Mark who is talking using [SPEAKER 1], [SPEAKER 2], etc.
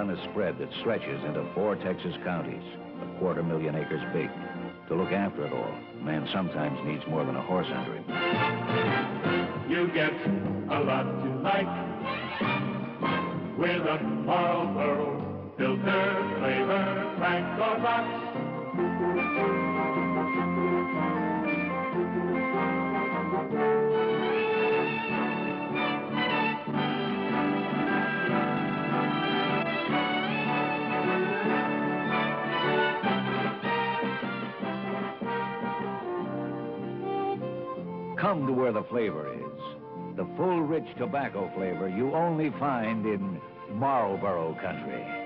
[SPEAKER 1] on a spread that stretches into 4 Texas counties, 250,000 acres big. To look after it all, a man sometimes needs more than a horse under him.
[SPEAKER 2] You get a lot you like with a Marlboro filter flavor crank or box.
[SPEAKER 1] Come to where the flavor is. The full, rich tobacco flavor you only find in Marlboro country.